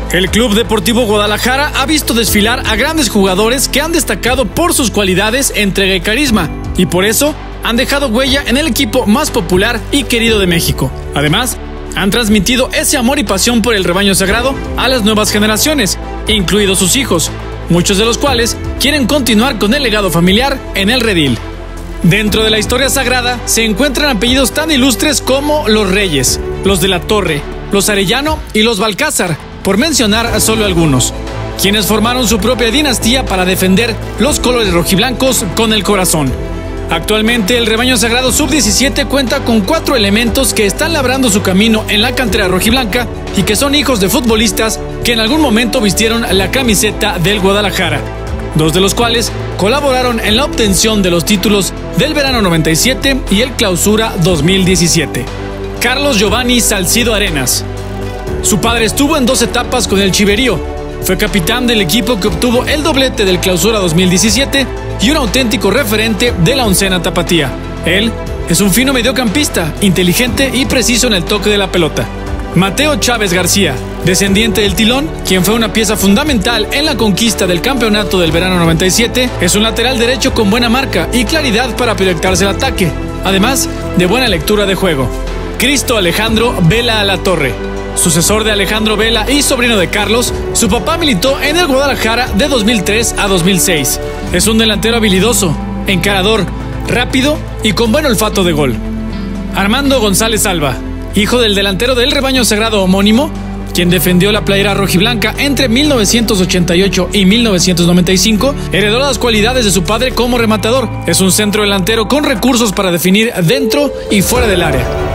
El Club Deportivo Guadalajara ha visto desfilar a grandes jugadores que han destacado por sus cualidades, entrega y carisma, y por eso han dejado huella en el equipo más popular y querido de México. Además, han transmitido ese amor y pasión por el rebaño sagrado a las nuevas generaciones, incluidos sus hijos, muchos de los cuales quieren continuar con el legado familiar en el redil. Dentro de la historia sagrada se encuentran apellidos tan ilustres como los Reyes, los de la Torre, los Arellano y los Balcázar, por mencionar solo algunos, quienes formaron su propia dinastía para defender los colores rojiblancos con el corazón. Actualmente el rebaño sagrado sub-17 cuenta con 4 elementos que están labrando su camino en la cantera rojiblanca y que son hijos de futbolistas que en algún momento vistieron la camiseta del Guadalajara, 2 de los cuales colaboraron en la obtención de los títulos del verano 97 y el clausura 2017. Carlos Giovanni Salcido Arenas. Su padre estuvo en 2 etapas con el Chiverío. Fue capitán del equipo que obtuvo el doblete del clausura 2017 y un auténtico referente de la oncena tapatía. Él es un fino mediocampista, inteligente y preciso en el toque de la pelota. Mateo Chávez García, descendiente del Tilón, quien fue una pieza fundamental en la conquista del campeonato del verano 97, es un lateral derecho con buena marca y claridad para proyectarse el ataque, además de buena lectura de juego. Cristo Alejandro Vela Alatorre. Sucesor de Alejandro Vela y sobrino de Carlos, su papá militó en el Guadalajara de 2003 a 2006. Es un delantero habilidoso, encarador, rápido y con buen olfato de gol. Armando González Alba, hijo del delantero del rebaño sagrado homónimo, quien defendió la playera rojiblanca entre 1988 y 1995, heredó las cualidades de su padre como rematador. Es un centro delantero con recursos para definir dentro y fuera del área.